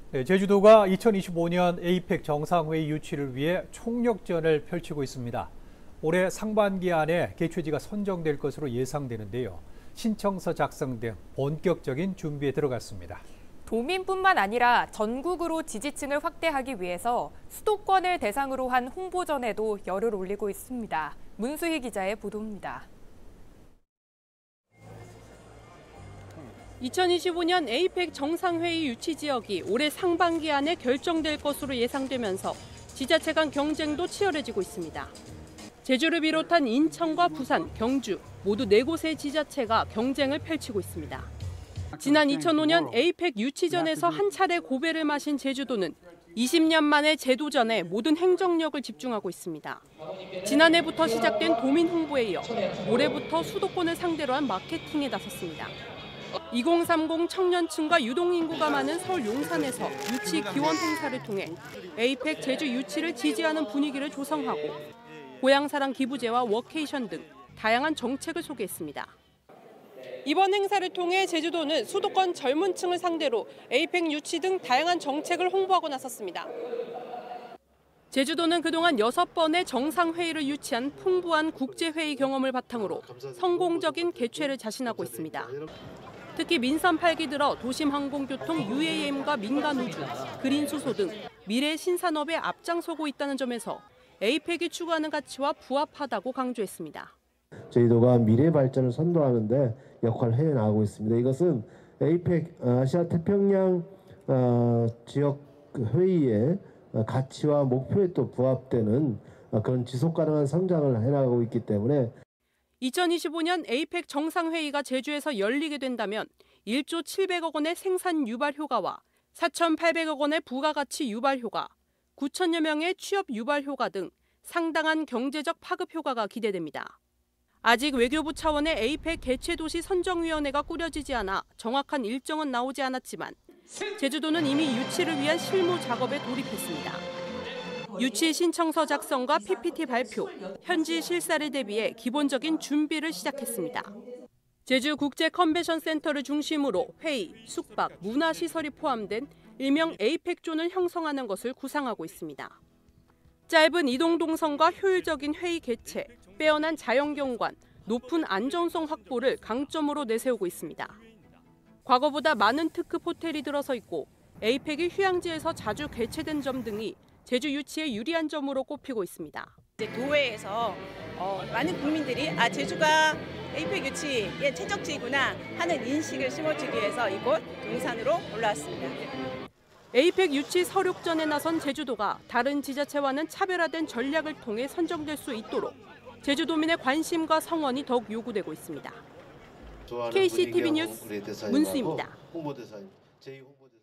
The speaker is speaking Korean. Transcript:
네, 제주도가 2025년 에이펙 정상회의 유치를 위해 총력전을 펼치고 있습니다. 올해 상반기 안에 개최지가 선정될 것으로 예상되는데요. 신청서 작성 등 본격적인 준비에 들어갔습니다. 도민뿐만 아니라 전국으로 지지층을 확대하기 위해서 수도권을 대상으로 한 홍보전에도 열을 올리고 있습니다. 문수희 기자의 보도입니다. 2025년 에이펙 정상회의 유치 지역이 올해 상반기 안에 결정될 것으로 예상되면서 지자체 간 경쟁도 치열해지고 있습니다. 제주를 비롯한 인천과 부산, 경주 모두 4곳의 지자체가 경쟁을 펼치고 있습니다. 지난 2005년 에이펙 유치전에서 한 차례 고배를 마신 제주도는 20년 만에 재도전에 모든 행정력을 집중하고 있습니다. 지난해부터 시작된 도민 홍보에 이어 올해부터 수도권을 상대로 한 마케팅에 나섰습니다. 2030 청년층과 유동인구가 많은 서울 용산에서 유치 기원 행사를 통해 에이펙 제주 유치를 지지하는 분위기를 조성하고 고향사랑 기부제와 워케이션 등 다양한 정책을 소개했습니다. 이번 행사를 통해 제주도는 수도권 젊은 층을 상대로 에이펙 유치 등 다양한 정책을 홍보하고 나섰습니다. 제주도는 그동안 6번의 정상회의를 유치한 풍부한 국제회의 경험을 바탕으로 성공적인 개최를 자신하고 있습니다. 특히 민선 8기 들어 도심 항공교통 UAM과 민간우주, 그린수소 등 미래 신산업에 앞장서고 있다는 점에서 에이펙이 추구하는 가치와 부합하다고 강조했습니다. 저희도가 미래 발전을 선도하는 데 역할을 해나가고 있습니다. 이것은 에이펙 아시아 태평양 지역 회의의 가치와 목표에 또 부합되는 그런 지속 가능한 성장을 해나가고 있기 때문에 2025년 에이펙 정상회의가 제주에서 열리게 된다면 1조 700억 원의 생산 유발 효과와 4,800억 원의 부가가치 유발 효과, 9천여 명의 취업 유발 효과 등 상당한 경제적 파급 효과가 기대됩니다. 아직 외교부 차원의 에이펙 개최도시 선정위원회가 꾸려지지 않아 정확한 일정은 나오지 않았지만 제주도는 이미 유치를 위한 실무 작업에 돌입했습니다. 유치 신청서 작성과 PPT 발표, 현지 실사를 대비해 기본적인 준비를 시작했습니다. 제주 국제 컨벤션 센터를 중심으로 회의, 숙박, 문화시설이 포함된 일명 에이펙존을 형성하는 것을 구상하고 있습니다. 짧은 이동 동선과 효율적인 회의 개최, 빼어난 자연경관, 높은 안전성 확보를 강점으로 내세우고 있습니다. 과거보다 많은 특급 호텔이 들어서 있고 에이펙이 휴양지에서 자주 개최된 점 등이 제주 유치에 유리한 점으로 꼽히고 있습니다. 도회에서 많은 국민들이 제주가 에이펙 유치의 최적지이구나 하는 인식을 심어주기 위해서 이곳 용산으로 올라왔습니다. 에이펙 유치 서륙전에 나선 제주도가 다른 지자체와는 차별화된 전략을 통해 선정될 수 있도록 제주도민의 관심과 성원이 더욱 요구되고 있습니다. KCTV 뉴스 문수희입니다.